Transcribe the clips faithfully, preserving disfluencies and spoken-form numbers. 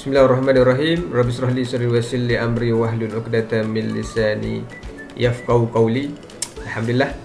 Bismillahirrahmanirrahim. Rabbi shrah li sadri wa yassir li amri wahlul 'uqdatam min lisani yafqahu qawli. Alhamdulillah.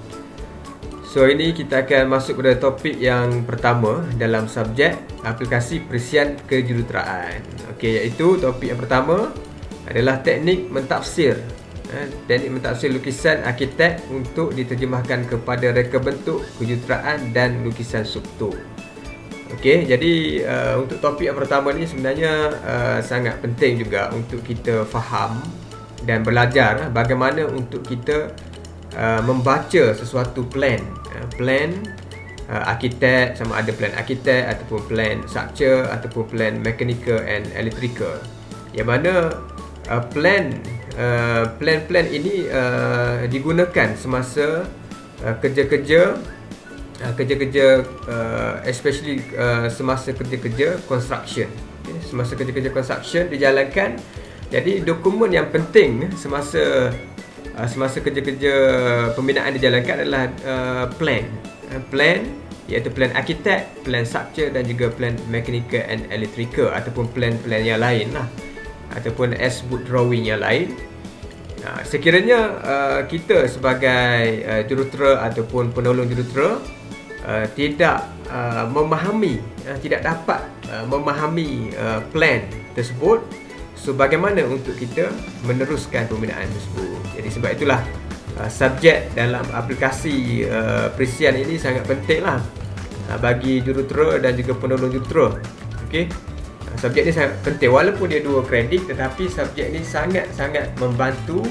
So ini kita akan masuk pada topik yang pertama dalam subjek aplikasi perisian kejuruteraan. Okey, iaitu topik yang pertama adalah teknik mentafsir. Eh, teknik mentafsir lukisan arkitek untuk diterjemahkan kepada reka bentuk kejuruteraan dan lukisan struktur. Okey, jadi uh, untuk topik yang pertama ni sebenarnya uh, sangat penting juga untuk kita faham dan belajar bagaimana untuk kita uh, membaca sesuatu plan. Uh, plan uh, arkitek, sama ada plan arkitek ataupun plan structure ataupun plan mechanical and electrical. Yang mana uh, plan uh, plan-plan ini uh, digunakan semasa uh, kerja-kerja Uh, kerja-kerja uh, especially uh, semasa kerja-kerja construction. Okay. Semasa kerja-kerja construction dijalankan. Jadi dokumen yang penting semasa uh, semasa kerja-kerja pembinaan dijalankan adalah uh, plan. Uh, plan iaitu plan arkitek, plan structure dan juga plan mechanical and electrical ataupun plan-plan yang lain lah, ataupun as-book drawing yang lain. Nah, sekiranya uh, kita sebagai uh, jurutera ataupun penolong jurutera Uh, tidak uh, memahami, uh, tidak dapat uh, memahami uh, plan tersebut, so bagaimana untuk kita meneruskan pembinaan tersebut. Jadi sebab itulah uh, subjek dalam aplikasi uh, perisian ini sangat penting lah uh, bagi jurutera dan juga penolong jurutera. Okey, uh, subjek ini sangat penting walaupun dia dua kredit, tetapi subjek ini sangat-sangat membantu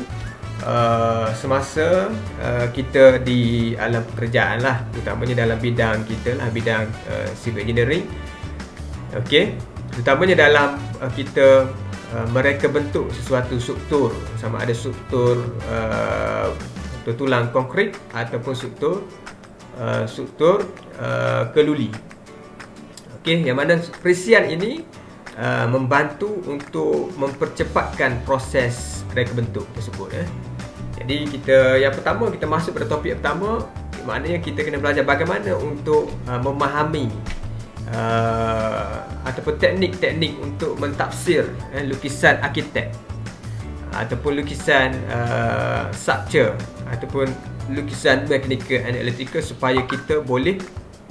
Uh, semasa uh, kita di alam pekerjaan lah, terutamanya dalam bidang kita lah, bidang uh, civil engineering. Okey, terutamanya dalam uh, kita uh, mereka bentuk sesuatu struktur, sama ada struktur uh, tulang konkrit ataupun struktur uh, struktur uh, keluli. Okey, yang mana perisian ini uh, membantu untuk mempercepatkan proses reka bentuk tersebut. Eh. Jadi kita yang pertama, kita masuk pada topik yang pertama, maknanya kita kena belajar bagaimana untuk uh, memahami uh, ataupun teknik-teknik untuk mentafsir eh, lukisan arkitek ataupun lukisan uh, structure ataupun lukisan mechanical and electrical, supaya kita boleh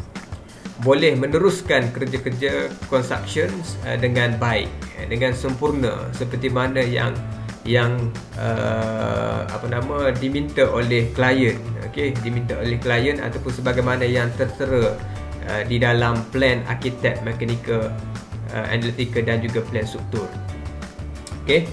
boleh meneruskan kerja-kerja construction uh, dengan baik, eh, dengan sempurna seperti mana yang yang uh, apa nama diminta oleh klien. Okey, diminta oleh klien ataupun sebagaimana yang tertera uh, di dalam plan arkitek, mechanical, uh, analytical dan juga plan struktur. Okey,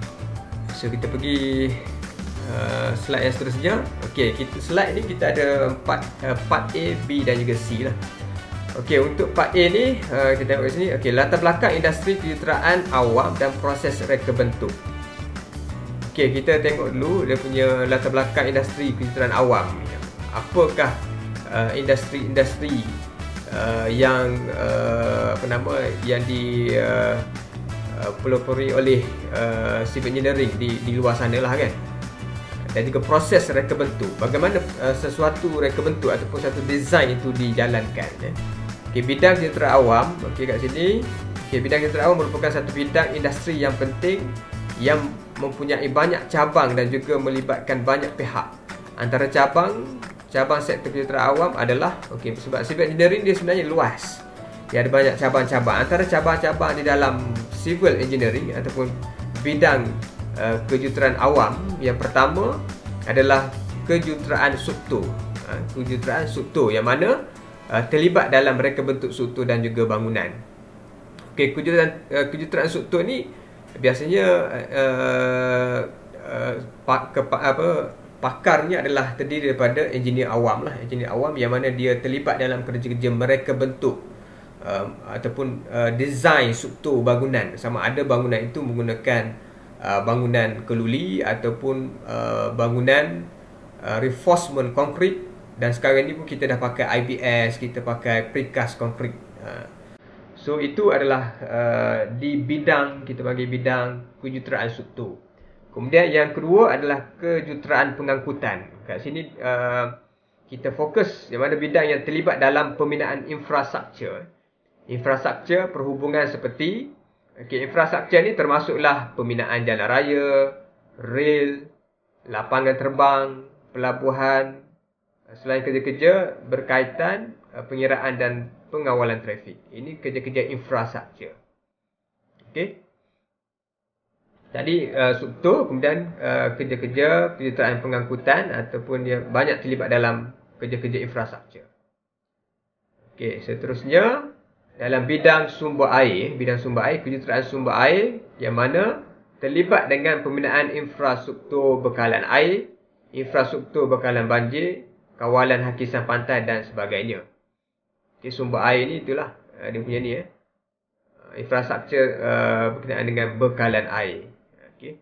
so kita pergi uh, slide yang seterusnya. Okey, kita slide ni kita ada empat uh, part A, B dan juga C lah. Okey, untuk part A ni uh, kita tengok di sini. Okey, latar belakang industri kejuruteraan awam dan proses reka bentuk. Okey, kita tengok dulu dia punya latar belakang industri kejuruteraan awam. Apakah uh, industri-industri uh, yang uh, apa nama yang di uh, uh, pelopori oleh uh, civil engineering di di luar sana lah kan. Dan juga proses reka bentuk. Bagaimana uh, sesuatu reka bentuk ataupun satu design itu dijalankan. Eh. Okey, bidang kejuruteraan awam. Okey, kat sini. Okey, bidang kejuruteraan awam merupakan satu bidang industri yang penting yang mempunyai banyak cabang dan juga melibatkan banyak pihak. Antara cabang cabang sektor kejuruteraan awam adalah, okey, sebab civil engineering dia sebenarnya luas. Dia ada banyak cabang-cabang. Antara cabang-cabang di dalam civil engineering ataupun bidang uh, kejuruteraan awam, yang pertama adalah kejuruteraan struktur. Uh, kejuruteraan struktur yang mana uh, terlibat dalam reka bentuk struktur dan juga bangunan. Okey, kejuruteraan uh, kejuruteraan struktur ni biasanya uh, uh, pak, ke, apa, pakarnya adalah terdiri daripada engineer awam lah, engineer awam yang mana dia terlibat dalam kerja-kerja mereka bentuk uh, ataupun uh, design struktur bangunan, sama ada bangunan itu menggunakan uh, bangunan keluli ataupun uh, bangunan uh, reinforcement konkrit, dan sekarang ni pun kita dah pakai I B S, kita pakai precast konkrit. uh, So itu adalah uh, di bidang, kita bagi bidang kejuruteraan struktur. Kemudian yang kedua adalah kejuruteraan pengangkutan. Kat sini uh, kita fokus yang mana bidang yang terlibat dalam pembinaan infrastruktur. Infrastruktur perhubungan seperti Okey, infrastruktur ni termasuklah pembinaan jalan raya, rel, lapangan terbang, pelabuhan. Selain kerja-kerja berkaitan uh, pengiraan dan pengawalan trafik. Ini kerja-kerja infrastruktur. Okey. Tadi uh, struktur, kemudian uh, kerja-kerja penyertaan pengangkutan ataupun dia banyak terlibat dalam kerja-kerja infrastruktur. Okey, seterusnya dalam bidang sumber air, bidang sumber air, penyertaan sumber air yang mana terlibat dengan pembinaan infrastruktur bekalan air, infrastruktur bekalan banjir, kawalan hakisan pantai dan sebagainya. Okey, sumber air ni itulah uh, dia punya ni eh. Uh, infrastruktur uh, berkenaan dengan bekalan air. Okey.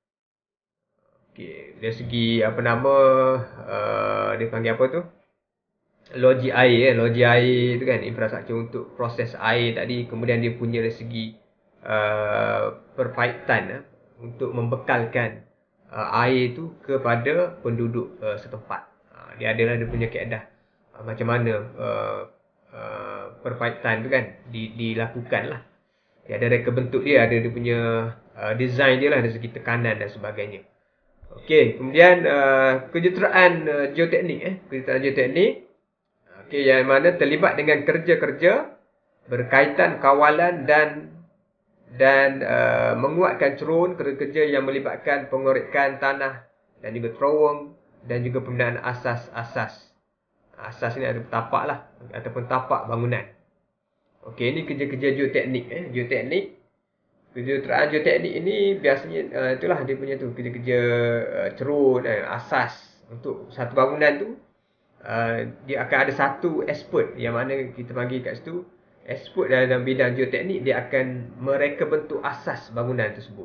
Okey, dari segi apa nama uh, dia panggil apa tu? Logi air eh, logi air tu kan, infrastruktur untuk proses air tadi, kemudian dia punya dari segi uh, perpaitan eh, untuk membekalkan uh, air tu kepada penduduk uh, setempat. Uh, dia adalah dia punya kaedah uh, macam mana uh, uh, perpaitan tu kan di, dilakukan lah. Dia ada reka bentuk dia, ada dia punya uh, design dia lah dari segi tekanan dan sebagainya. Okey, kemudian uh, kejuruteraan uh, geoteknik eh, kejuruteraan geoteknik. Okey, yang mana terlibat dengan kerja-kerja berkaitan kawalan dan dan uh, menguatkan cerun, kerja-kerja yang melibatkan pengorekan tanah dan juga terowong dan juga pembinaan asas-asas. Asas ni ada tapak lah ataupun tapak bangunan. Okey, ini kerja-kerja geoteknik eh, geoteknik. Kejuruteraan geoteknik ini biasanya uh, itulah dia punya tu kerja-kerja uh, cerun, uh, asas untuk satu bangunan tu. Uh, dia akan ada satu expert yang mana kita panggil kat situ expert dalam bidang geoteknik. Dia akan mereka bentuk asas bangunan tersebut,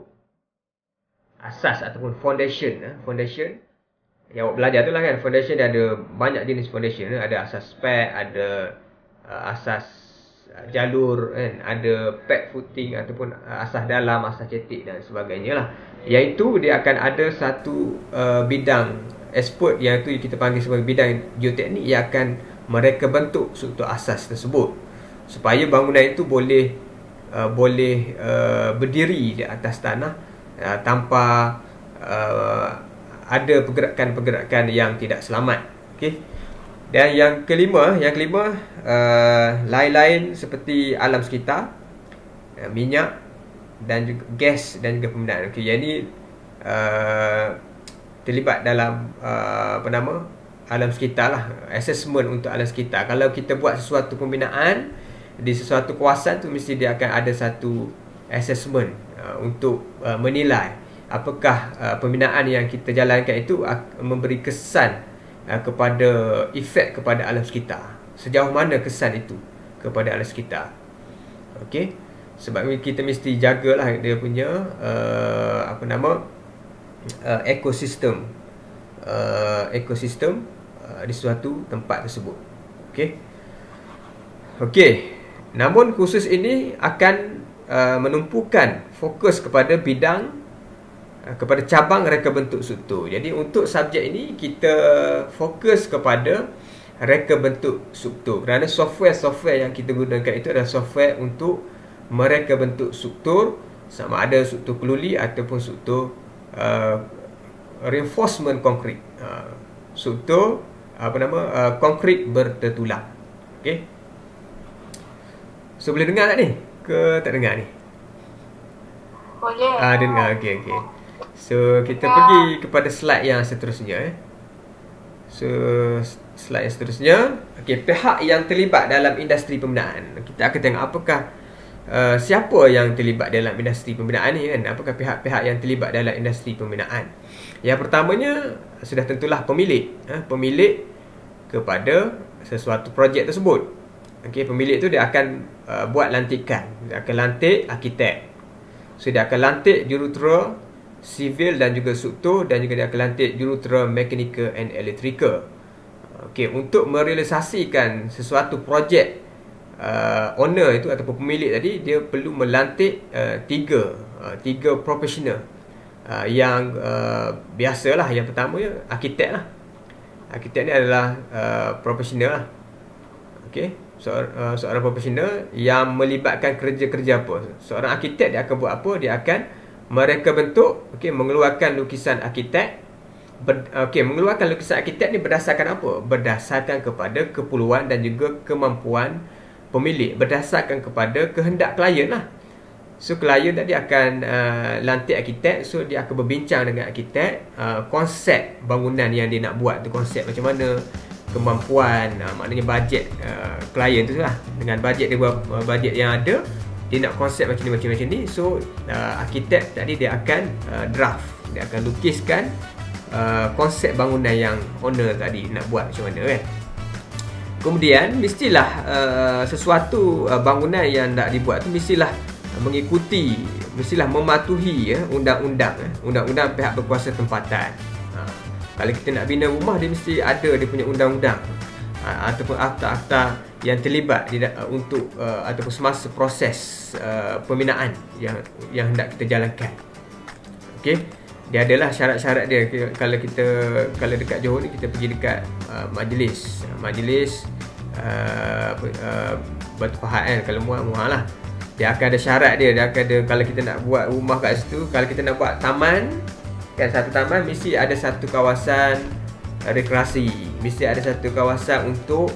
asas ataupun foundation eh? Foundation yang awak belajar tu lah kan. Foundation dia ada banyak jenis foundation eh? Ada asas spek, ada uh, asas uh, jalur kan? Ada pad footing ataupun uh, asas dalam, asas cetek dan sebagainya lah. Iaitu dia akan ada satu uh, bidang expert yang tu kita panggil sebagai bidang geoteknik yang akan mereka bentuk struktur asas tersebut supaya bangunan itu boleh uh, boleh uh, berdiri di atas tanah uh, tanpa uh, ada pergerakan-pergerakan yang tidak selamat. Okey. Dan yang kelima, yang kelima uh, lain-lain seperti alam sekitar, uh, minyak dan juga gas dan juga pembinaan. Okey, yang ini uh, terlibat dalam uh, apa nama alam sekitar lah, assessment untuk alam sekitar. Kalau kita buat sesuatu pembinaan di sesuatu kawasan tu, mesti dia akan ada satu assessment uh, untuk uh, menilai apakah uh, pembinaan yang kita jalankan itu uh, memberi kesan uh, kepada efek kepada alam sekitar. Sejauh mana kesan itu kepada alam sekitar. Okey, sebab kita mesti jagalah dia punya uh, apa nama Uh, ekosistem uh, ekosistem uh, di suatu tempat tersebut. Okey. Okey. Namun kursus ini akan uh, menumpukan fokus kepada bidang uh, kepada cabang reka bentuk struktur. Jadi untuk subjek ini kita fokus kepada reka bentuk struktur kerana software-software yang kita gunakan itu adalah software untuk mereka bentuk struktur, sama ada struktur keluli ataupun struktur Uh, reinforcement konkrit, uh, struktur apa nama uh, konkrit bertertulang. Okey, so boleh dengar tak ni ke tak dengar ni? Boleh. Ah, dengar. Okey, okey. So kita pergi kepada slide yang seterusnya eh. So slide yang seterusnya, okey, pihak yang terlibat dalam industri pembinaan. Kita akan tengok apakah Uh, siapa yang terlibat dalam industri pembinaan ni kan? Apakah pihak-pihak yang terlibat dalam industri pembinaan? Yang pertamanya sudah tentulah pemilik, eh, pemilik kepada sesuatu projek tersebut. Okey, pemilik tu dia akan uh, buat lantikan, dia akan lantik arkitek. So dia akan lantik jurutera sivil dan juga struktur, dan juga dia akan lantik jurutera mekanikal and electrical. Okey, untuk merealisasikan sesuatu projek, Uh, owner itu ataupun pemilik tadi dia perlu melantik uh, tiga uh, tiga profesional uh, yang uh, biasalah. Yang pertama ya arkitek lah. Arkitek ni adalah uh, profesional lah. Okey, seorang, uh, seorang profesional yang melibatkan kerja-kerja apa. Seorang arkitek dia akan buat apa? Dia akan mereka bentuk, okey, mengeluarkan lukisan arkitek. Ber, okey, mengeluarkan lukisan arkitek ni berdasarkan apa? Berdasarkan kepada keperluan dan juga kemampuan pemilik, berdasarkan kepada kehendak klien lah. So klien tadi akan uh, lantik arkitek, so dia akan berbincang dengan arkitek uh, konsep bangunan yang dia nak buat tu, konsep macam mana, kemampuan, uh, maknanya bajet uh, klien tu lah. Dengan bajet dia, uh, bajet yang ada, dia nak konsep macam ni, macam macam ni. So uh, arkitek tadi dia akan uh, draft, dia akan lukiskan uh, konsep bangunan yang owner tadi nak buat macam mana kan. Kemudian mestilah uh, sesuatu uh, bangunan yang nak dibuat tu mestilah mengikuti, mestilah mematuhi ya, undang-undang ya, undang-undang pihak berkuasa tempatan. Ha, kalau kita nak bina rumah, dia mesti ada dia punya undang-undang, ha, ataupun akta-akta yang terlibat di, uh, untuk uh, ataupun semasa proses uh, pembinaan yang yang hendak kita jalankan. Okey, dia adalah syarat-syarat dia. Kalau kita kalau dekat Johor ni, kita pergi dekat uh, majlis, majlis uh, uh, Batu Pahat kan, kalau muat-muat lah. Dia akan ada syarat dia, dia akan ada, kalau kita nak buat rumah kat situ, kalau kita nak buat taman kan, satu taman mesti ada satu kawasan rekreasi, mesti ada satu kawasan untuk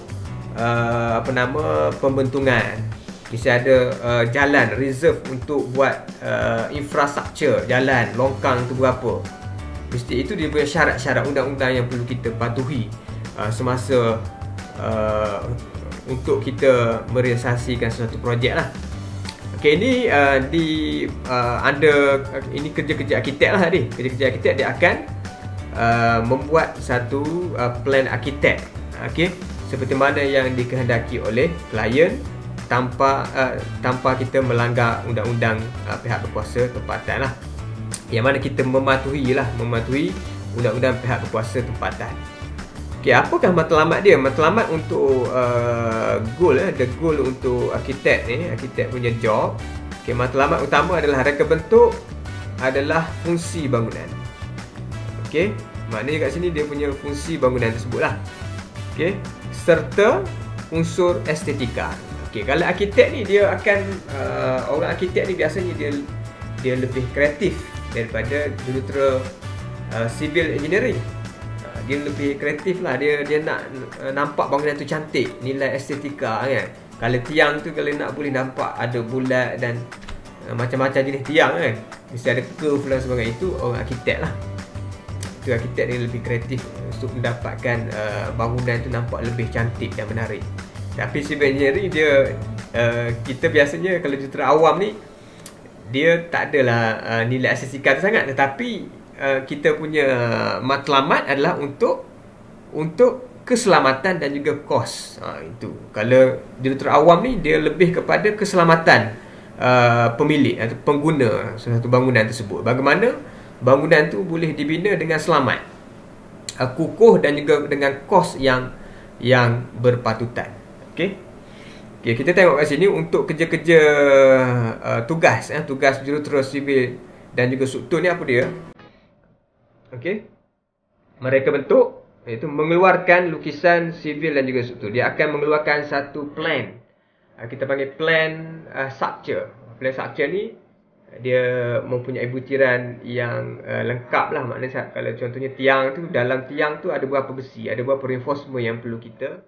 uh, apa nama, pembentungan, mesti ada uh, jalan reserve untuk buat uh, infrastruktur, jalan, longkang tu berapa. Mesti itu dia punya syarat-syarat undang-undang yang perlu kita patuhi uh, semasa uh, untuk kita merealisasikan suatu projek lah. Okey, ini uh, di uh, under uh, ini kerja-kerja arkitek lah tadi. Kerja-kerja arkitek dia akan uh, membuat satu uh, plan arkitek. Okey, seperti mana yang dikehendaki oleh klien tanpa uh, tanpa kita melanggar undang-undang uh, pihak berkuasa tempatan lah. Yang mana kita mematuhi lah, mematuhi undang-undang pihak berkuasa tempatan. Okey, apakah matlamat dia? Matlamat untuk uh, goal eh, the goal untuk arkitek ni, arkitek punya job. Okey, matlamat utama adalah reka bentuk adalah fungsi bangunan. Okey, maknanya kat sini dia punya fungsi bangunan tersebut lah. Okey, serta unsur estetika. Okey, kalau arkitek ni dia akan uh, orang arkitek ni biasanya dia dia lebih kreatif daripada jurutera uh, civil engineering. Dia lebih kreatif lah, dia dia nak uh, nampak bangunan tu cantik, nilai estetika kan. Kalau tiang tu, kalau nak boleh nampak ada bulat dan uh, macam-macam jenis tiang kan, mesti ada curve dan sebagainya, itu orang arkitek lah. Itu arkitek dia lebih kreatif untuk mendapatkan uh, bangunan tu nampak lebih cantik dan menarik. Tapi civil engineering dia uh, kita biasanya kalau jurutera awam ni, dia tak adalah uh, nilai estetika tu sangat, tetapi Uh, kita punya matlamat adalah untuk untuk keselamatan dan juga kos. Ha, itu. Kalau jurutera awam ni dia lebih kepada keselamatan uh, pemilik atau pengguna suatu bangunan tersebut. Bagaimana bangunan tu boleh dibina dengan selamat, uh, kukuh dan juga dengan kos yang yang berpatutan. Okey. Okey, kita tengok kat sini untuk kerja-kerja uh, tugas eh, tugas jurutera sivil dan juga struktur ni apa dia? Okey, mereka bentuk, iaitu mengeluarkan lukisan sivil dan juga struktur. Dia akan mengeluarkan satu plan, kita panggil plan uh, structure. Plan structure ni dia mempunyai butiran yang uh, lengkap lah. Maknanya kalau contohnya tiang tu, dalam tiang tu ada berapa besi, ada berapa reinforcement yang perlu kita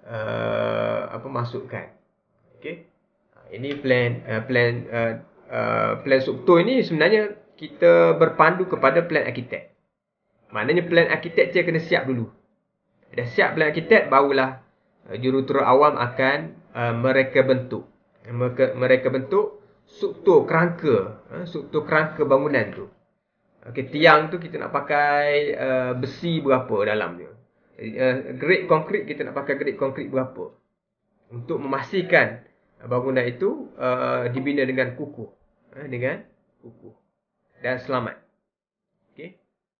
uh, apa masukkan. Okey, ini plan uh, plan uh, uh, plan struktur ini sebenarnya kita berpandu kepada plan arkitek. Maknanya plan arkitektur kena siap dulu. Dah siap plan arkitek, barulah uh, jurutera awam akan uh, mereka bentuk. Mereka, mereka bentuk struktur kerangka, uh, struktur kerangka bangunan tu. Okey, tiang tu kita nak pakai uh, besi berapa dalamnya. Uh, grade konkrit kita nak pakai grade konkrit berapa. Untuk memastikan uh, bangunan itu uh, dibina dengan kukuh, uh, dengan kukuh dan selamat. Okey.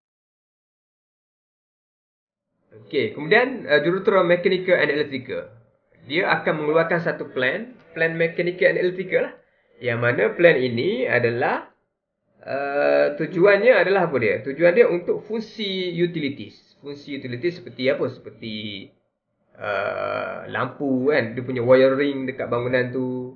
Okey, kemudian uh, jurutera mechanical and electrical. Dia akan mengeluarkan satu plan, plan mechanical and electrical lah. Yang mana plan ini adalah uh, tujuannya adalah apa dia? Tujuan dia untuk fungsi utilities. Fungsi utilities seperti apa? Seperti uh, lampu kan, dia punya wiring dekat bangunan tu,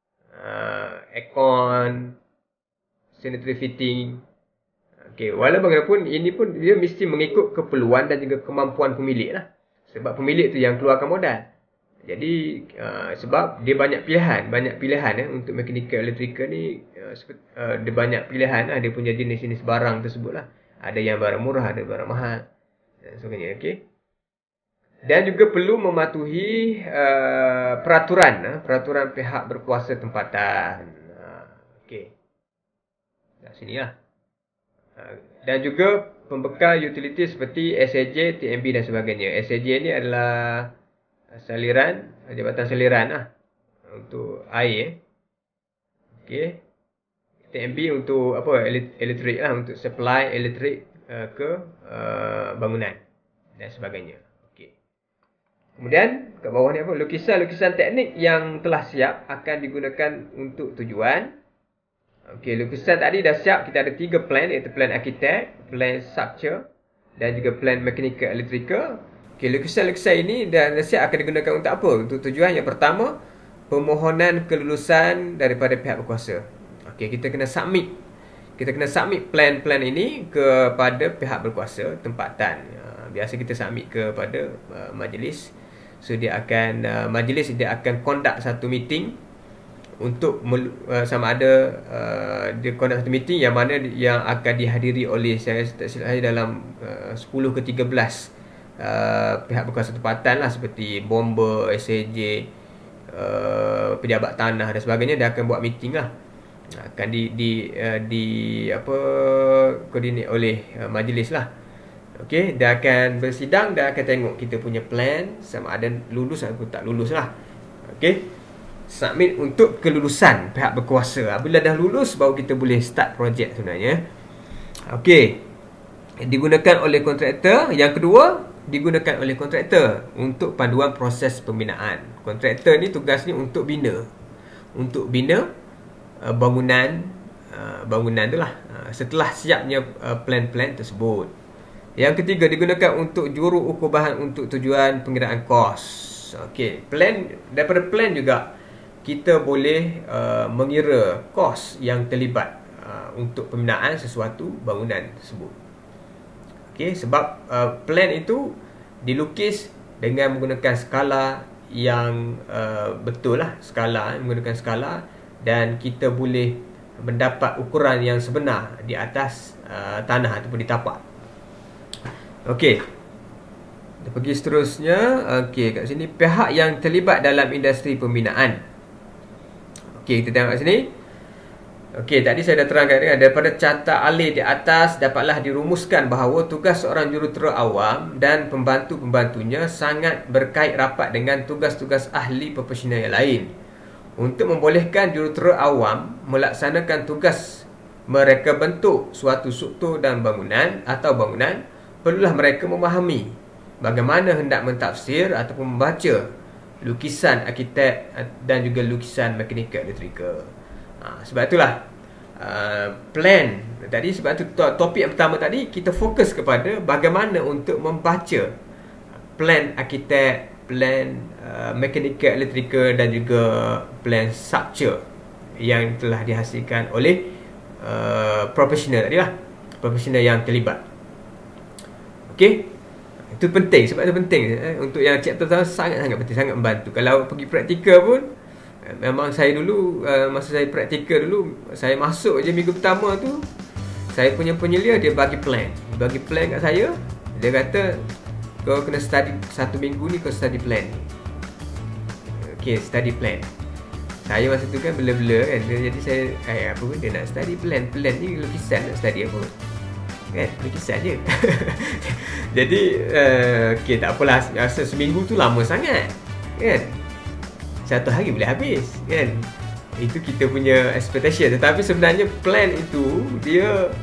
uh, aircon, sanitary fitting. Okey, walau bagaimanapun ini pun dia mesti mengikut keperluan dan juga kemampuan pemilik lah. Sebab pemilik tu yang keluarkan modal. Jadi uh, sebab dia banyak pilihan, banyak pilihan eh, untuk mechanical electrical ni uh, uh, dia banyak pilihan lah, dia punya jenis-jenis barang tersebut lah. Ada yang barang murah, ada barang mahal dan sebagainya. Okey. Dan juga perlu mematuhi uh, peraturan, uh, peraturan pihak berkuasa tempatan. Uh, Okey. Dah sini lah. Uh, dan juga pembekal utility seperti S A J, T M B dan sebagainya. S A J ni adalah saliran, jabatan saliran lah untuk air. Okey. T M B untuk apa, elektrik lah, untuk supply elektrik uh, ke uh, bangunan dan sebagainya. Okey. Kemudian kat bawah ni apa, lukisan-lukisan teknik yang telah siap akan digunakan untuk tujuan. Okey, lukisan tadi dah siap, kita ada tiga plan, iaitu plan arkitek, plan structure dan juga plan mechanical electrical. Okay, lukisan-lukisan ini dan siap akan digunakan untuk apa? Untuk tujuan yang pertama, permohonan kelulusan daripada pihak berkuasa. Okey, kita kena submit. Kita kena submit plan-plan ini kepada pihak berkuasa tempatan. Biasa kita submit kepada uh, majlis. So dia akan uh, majlis dia akan conduct satu meeting untuk uh, sama ada uh, dia conduct satu meeting yang mana yang akan dihadiri oleh, saya tak silap saya, dalam uh, sepuluh ke tiga belas Uh, pihak berkuasa tempatan lah, seperti bomba, S A J, uh, pejabat tanah dan sebagainya. Dia akan buat meeting lah, akan di di uh, di apa koordinat oleh uh, majlis lah. Okey, dia akan bersidang, dia akan tengok kita punya plan sama ada lulus atau tak lulus lah. Okey, submit untuk kelulusan pihak berkuasa. Bila dah lulus baru kita boleh start projek sebenarnya. Okey, digunakan oleh kontraktor. Yang kedua, digunakan oleh kontraktor untuk panduan proses pembinaan. Kontraktor ni tugasnya untuk bina, untuk bina uh, bangunan uh, bangunan tu lah, uh, setelah siapnya uh, plan-plan tersebut. Yang ketiga, digunakan untuk juru ukur bahan untuk tujuan pengiraan kos. Okey, plan, daripada plan juga kita boleh uh, mengira kos yang terlibat uh, untuk pembinaan sesuatu bangunan tersebut. Okay, sebab uh, plan itu dilukis dengan menggunakan skala yang uh, betul lah, skala, menggunakan skala, dan kita boleh mendapat ukuran yang sebenar di atas uh, tanah ataupun di tapak. Okey, kita pergi seterusnya. Okey, kat sini pihak yang terlibat dalam industri pembinaan. Okey, kita tengok kat sini. Okey, tadi saya dah terangkan kan, daripada carta alih di atas dapatlah dirumuskan bahawa tugas seorang jurutera awam dan pembantu-pembantunya sangat berkait rapat dengan tugas-tugas ahli profesional yang lain. Untuk membolehkan jurutera awam melaksanakan tugas mereka bentuk suatu struktur dan bangunan atau bangunan, perlulah mereka memahami bagaimana hendak mentafsir ataupun membaca lukisan arkitek dan juga lukisan mechanical electrical. Ha, sebab itulah uh, plan tadi, sebab itu topik yang pertama tadi kita fokus kepada bagaimana untuk membaca plan arkitek, plan uh, mechanical electrical dan juga plan structure yang telah dihasilkan oleh uh, profesional tadi lah, profesional yang terlibat. Okey, itu penting, sebab itu penting eh, untuk yang chapter pertama sangat-sangat penting, sangat membantu. Kalau pergi praktikal pun, memang saya dulu uh, masa saya praktikal dulu, saya masuk je minggu pertama tu, saya punya penyelia dia bagi plan, bagi plan kat saya. Dia kata kau kena study satu minggu ni, kau study plan ni. Okay, study plan. Saya masa tu kan bela-bela kan, jadi saya eh apa pun dia nak study plan. Plan ni lukisan, nak study apa kan, lukisan je. Jadi uh, okay, tak apalah, rasa seminggu tu lama sangat kan, satu hari boleh habis kan. Itu kita punya expectation. Tetapi sebenarnya plan itu dia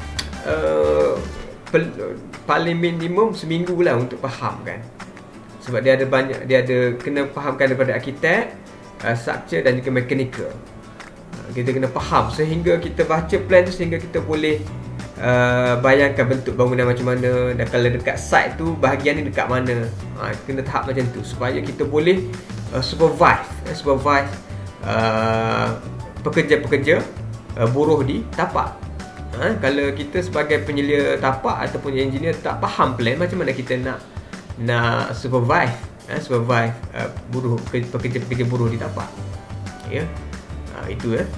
uh, paling minimum seminggu lah untuk faham kan. Sebab dia ada banyak, dia ada kena fahamkan daripada arkitek, uh, structure dan juga mechanical. uh, Kita kena faham sehingga kita baca plan tu, sehingga kita boleh uh, bayangkan bentuk bangunan macam mana, dan kalau dekat site tu bahagian ni dekat mana. Ha, kena tahap macam tu supaya kita boleh uh, supervise uh, supervise uh, pekerja-pekerja uh, buruh di tapak. Ha, kalau kita sebagai penyelia tapak ataupun engineer tak faham plan, macam mana kita nak nak supervise uh, supervise uh, buruh pekerja-pekerja buruh di tapak. Ya. Ha, itu ya.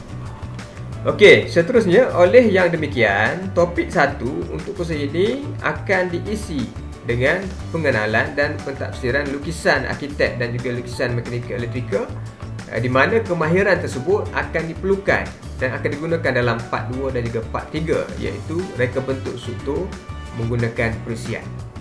Okey, seterusnya oleh yang demikian, topik satu untuk kursus ini akan diisi dengan pengenalan dan pentafsiran lukisan arkitek dan juga lukisan mekanikal elektrikal, di mana kemahiran tersebut akan diperlukan dan akan digunakan dalam part dua dan juga part tiga, iaitu reka bentuk struktur menggunakan perisian.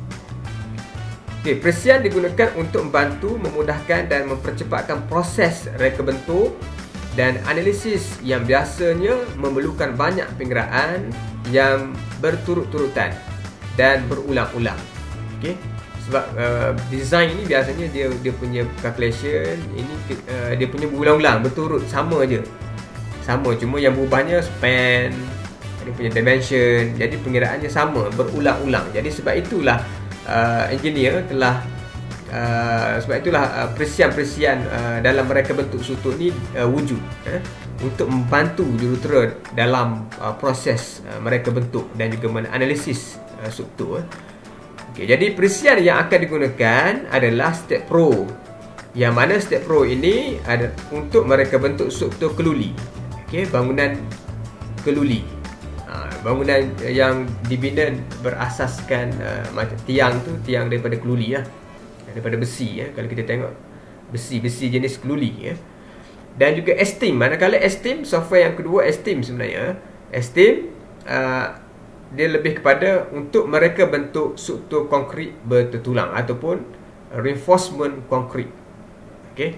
Okey, perisian digunakan untuk membantu, memudahkan dan mempercepatkan proses reka bentuk dan analisis yang biasanya memerlukan banyak penggerak yang berturut-turutan dan berulang-ulang. Okey, sebab uh, design ni biasanya dia dia punya calculation ini uh, dia punya berulang-ulang, berturut sama je. Sama, cuma yang berubahnya span, dia punya dimension, jadi pengiraannya sama, berulang-ulang. Jadi sebab itulah uh, engineer telah Uh, sebab itulah uh, perisian-perisian uh, dalam mereka bentuk struktur ni uh, wujud eh, untuk membantu jurutera dalam uh, proses uh, mereka bentuk dan juga menganalisis uh, struktur. Eh. Okay, jadi perisian yang akan digunakan adalah step pro, yang mana step pro ini ada untuk mereka bentuk struktur keluli. Okay, bangunan keluli, uh, bangunan yang dibina berasaskan uh, macam tiang tu, tiang daripada keluli lah, daripada besi ya. Kalau kita tengok besi-besi jenis keluli ya. Dan juga esteem, manakala esteem, software yang kedua esteem sebenarnya. Esteem uh, dia lebih kepada untuk mereka bentuk struktur konkrit bertertulang ataupun reinforcement konkrit. Okey.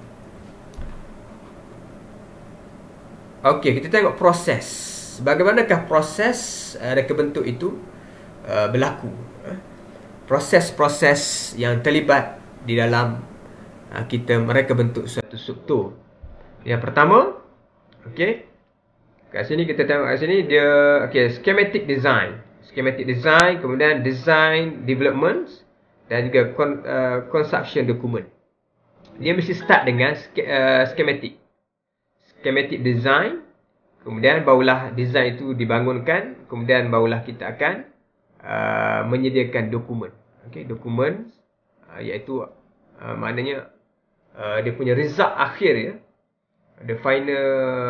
Okey, kita tengok proses. Bagaimanakah proses uh, reka bentuk itu uh, berlaku? Proses-proses yang terlibat di dalam uh, kita mereka bentuk suatu struktur. Yang pertama, okey, kat sini kita tengok kat sini dia okey, schematic design. Schematic design, kemudian design development dan juga con, uh, construction document. Dia mesti start dengan uh, schematic. Schematic design, kemudian barulah design itu dibangunkan, kemudian barulah kita akan Uh, menyediakan dokumen. Okey, dokumen uh, iaitu uh, maknanya uh, dia punya result akhir ya. The final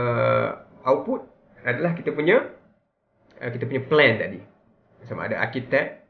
output adalah kita punya uh, kita punya plan tadi. Sama ada arkitek,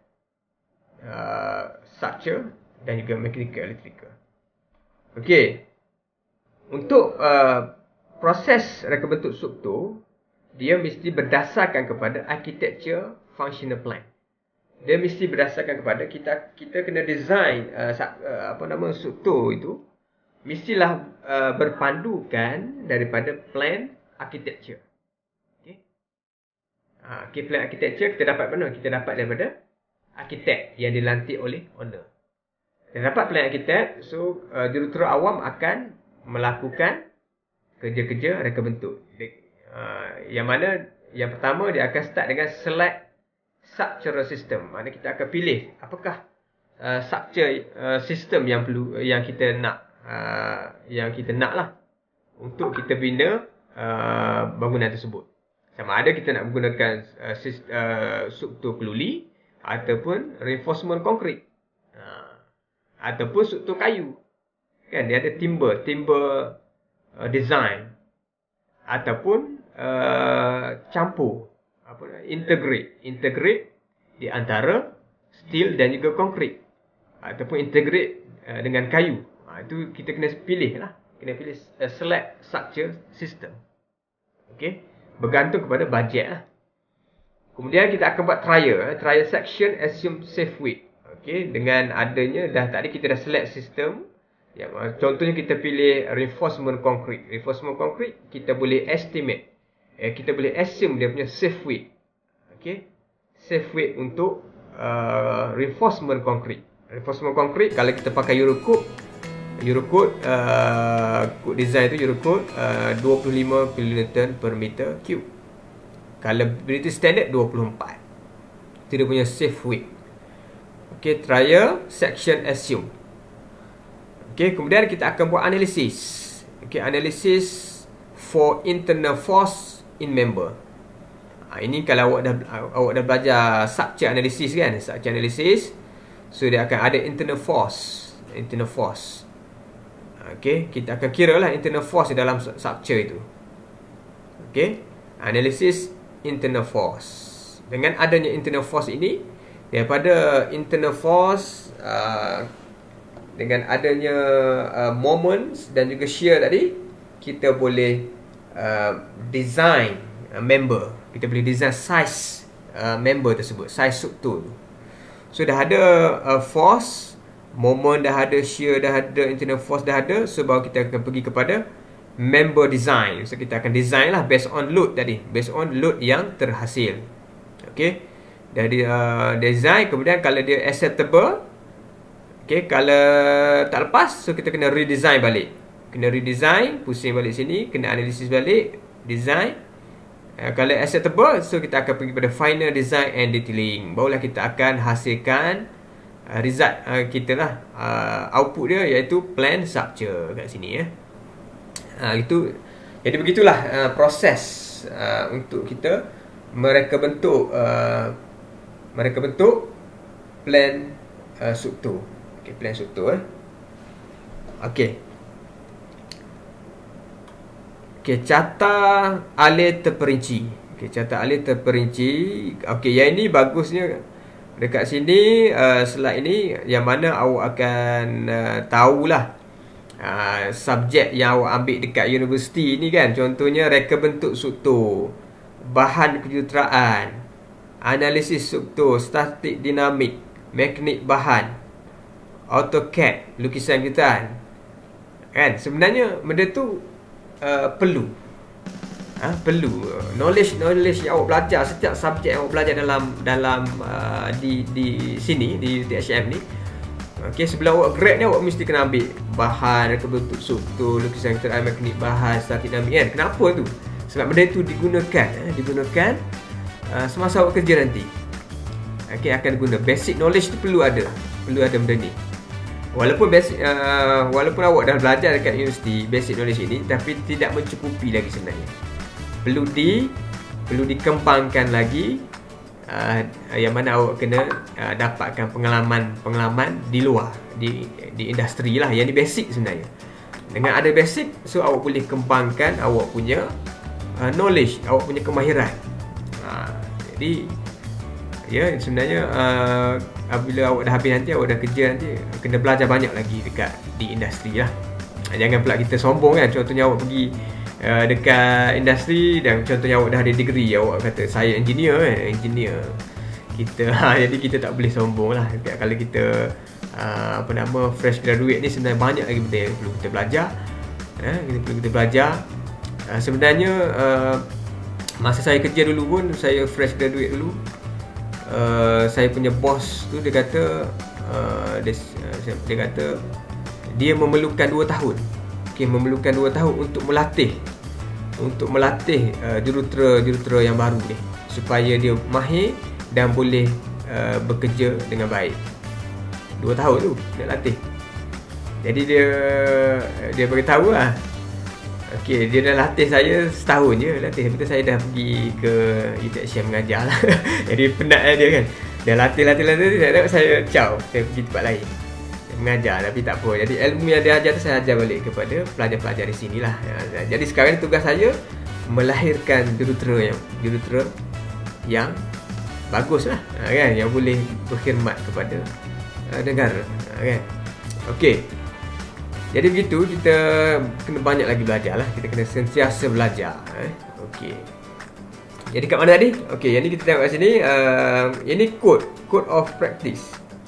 uh, structure dan juga mechanical electrical. Okey. Untuk uh, proses reka bentuk struktur, dia mesti berdasarkan kepada architecture functional plan. Dia mesti berdasarkan kepada kita kita kena design uh, uh, apa nama struktur itu mestilah uh, berpandukan daripada plan architecture. Okey. Ha, okay, plan architecture kita dapat mana? Kita dapat daripada arkitek yang dilantik oleh owner. Kita dapat plan arkitek, so uh, jurutera awam akan melakukan kerja-kerja reka bentuk. Uh, yang mana yang pertama dia akan start dengan select structural system. Mana kita akan pilih apakah uh, structure uh, system yang perlu yang kita nak uh, yang kita nak lah untuk kita bina uh, bangunan tersebut. Sama ada kita nak menggunakan uh, sist- uh, struktur keluli ataupun reinforcement konkrit, uh, ataupun struktur kayu. Kan dia ada timber, timber uh, design ataupun uh, campur apa integrate integrate di antara steel dan juga konkrit ataupun integrate uh, dengan kayu. Ha, itu kita kena pilih lah, kena pilih uh, select structure system. Okey, bergantung kepada bajet lah. Kemudian kita akan buat trial, trial section assume safe weight. Okey, dengan adanya dah tadi kita dah select system. Ya, contohnya kita pilih reinforcement concrete. Reinforcement concrete kita boleh estimate. Eh, kita boleh assume dia punya safe weight. Okey. Safe weight untuk uh, reinforcement concrete. Reinforcement concrete kalau kita pakai Eurocode, Eurocode uh, code design tu Eurocode uh, dua puluh lima kilonewton per meter cube. Kalau British Standard dua puluh empat. Itu dia punya safe weight. Okey, trial, section, assume. Okey, kemudian kita akan buat analisis. Okey, analisis for internal force in member. Ha, ini kalau awak dah awak dah belajar structure analysis kan, structure analysis. So dia akan ada internal force, internal force. Okey, kita akan kira lah internal force dalam structure itu. Okey, analisis internal force. Dengan adanya internal force ini, daripada internal force uh, dengan adanya uh, moments dan juga shear tadi, kita boleh uh, design uh, member. Kita boleh design size uh, member tersebut, size struktur tu. So dah ada uh, force, moment dah ada, shear dah ada, internal force dah ada. So baru kita akan pergi kepada member design. So kita akan design lah based on load tadi, based on load yang terhasil. Okay, dah di uh, design. Kemudian kalau dia acceptable, okay, kalau tak lepas, so kita kena redesign balik. Kena redesign, pusing balik sini, kena analisis balik, design. Uh, kalau acceptable, so kita akan pergi pada final design and detailing. Barulah kita akan hasilkan uh, result uh, kita lah, uh, output dia iaitu plan structure kat sini ya. Uh, itu, jadi begitulah uh, proses uh, untuk kita mereka bentuk uh, mereka bentuk plan uh, struktur. Okey, plan struktur eh. Okey. Okey, carta alih terperinci. Okey, carta alih terperinci. Okey, yang ini bagusnya dekat sini, uh, slide ini yang mana awak akan uh, tahulah uh, subjek yang awak ambil dekat universiti ni kan. Contohnya reka bentuk struktur, bahan kejuruteraan, analisis struktur, statik dinamik, mekanik bahan, AutoCAD, lukisan kejuruteraan. Kan sebenarnya benda tu uh, perlu. Ha, perlu knowledge knowledge yang awak belajar, setiap subjek yang awak belajar dalam dalam uh, di di sini di U T H M ni. Okey, sebelum awak grad ni awak mesti kena ambil bahan, reka bentuk struktur, lukisan kejuruteraan, mekanik bahan, statik dinamik kan. Kenapa tu? Sebab benda itu digunakan eh, digunakan uh, semasa awak kerja nanti. Okey, akan guna. Basic knowledge tu perlu ada. Perlu ada benda ni. Walaupun basic, uh, walaupun awak dah belajar dekat universiti basic knowledge ini, tapi tidak mencukupi lagi sebenarnya. Perlu di perlu dikembangkan lagi, uh, yang mana awak kena uh, dapatkan pengalaman-pengalaman di luar, di di industri lah. Yang ni basic sebenarnya. Dengan ada basic, so awak boleh kembangkan awak punya uh, knowledge, awak punya kemahiran. Uh, jadi ya, sebenarnya uh, apabila awak dah habis nanti, awak dah kerja nanti, kena belajar banyak lagi dekat di industri lah. Jangan pula kita sombong kan. Contohnya awak pergi uh, dekat industri dan contohnya awak dah ada degree, awak kata saya engineer kan, engineer. Kita ha, jadi kita tak boleh sombong lah. Kalau kita uh, apa nama fresh graduate ni, sebenarnya banyak lagi benda yang perlu kita belajar. Uh, kita perlu kita belajar. Uh, sebenarnya uh, masa saya kerja dulu pun, saya fresh graduate dulu, Uh, saya punya bos tu dia kata uh, dia, uh, dia kata dia memerlukan dua tahun. Okey, memerlukan dua tahun untuk melatih untuk melatih uh, jurutera-jurutera yang baru ni supaya dia mahir dan boleh uh, bekerja dengan baik. Dua tahun tu nak latih. Jadi dia dia beritahu lah. Okey, dia dah latih saya setahun je latih. Betul, saya dah pergi ke U T H M mengajar lah. Jadi penat lah dia kan. Dah latih-latih latih, latih saya caw, saya pergi tempat lain mengajar, tapi tak apa. Jadi ilmu yang dia ajar tu saya ajar balik kepada pelajar-pelajar di sini lah. Jadi sekarang ni tugas saya melahirkan jurutera yang jurutera yang bagus lah, kan, yang boleh berkhidmat kepada negara, kan. Okey. Jadi begitu, kita kena banyak lagi belajar lah. Kita kena sentiasa belajar eh? Okey. Jadi kat mana tadi? Okey, yang ni kita tengok kat sini, uh, ini code Code of practice